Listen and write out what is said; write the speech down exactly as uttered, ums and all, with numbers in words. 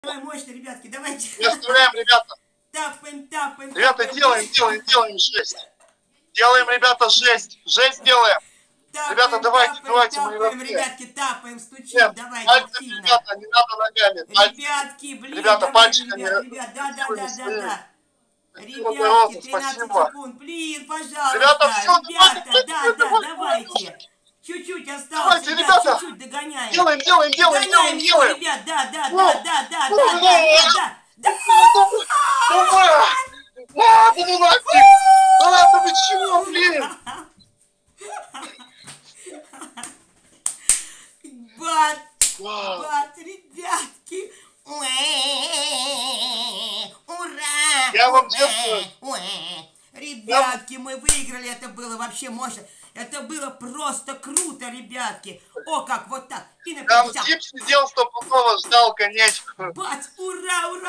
Давай мощно, ребятки, давайте. Не оставляем, ребята. Тапаем, тапаем. Ребята, тапаем, делаем, делаем, делаем жесть. Делаем, ребята, жесть. Жесть делаем. Тапаем, Ребята, давайте, тапаем, давайте, тапаем, мы ребята. ребятки, тапаем, стучим, Нет, давайте пальцами, активно. ребята, не надо ногами. Пальцами. Ребятки, блин, Ребята, давайте, пальчиками. ребят, ребят, да, да, да, да, да. Ребятки, Роза, тринадцать спасибо. секунд, блин, пожалуйста. Ребята, все, ребята, давайте, да, да, давайте, давайте. Чуть-чуть осталось, Давайте, ребят, ребята. чуть-чуть догоняем. Делаем, делаем, делаем, Догоняем делаем, его, делаем. ребят, да, да, Ну, да, да, да, ну, да, ну, да, ребят, да. Да. Давай! А, да ну нафиг! А, да вы чего, блин? Бат, Вау. бат, ребятки. Ура! Я вам честно... Ребятки, мы выиграли, это было вообще мощно. Это было просто круто, ребятки. О, как вот так. И на Там пятьдесят. Зип сидел стопудово, ждал конечку. Бац, ура, ура!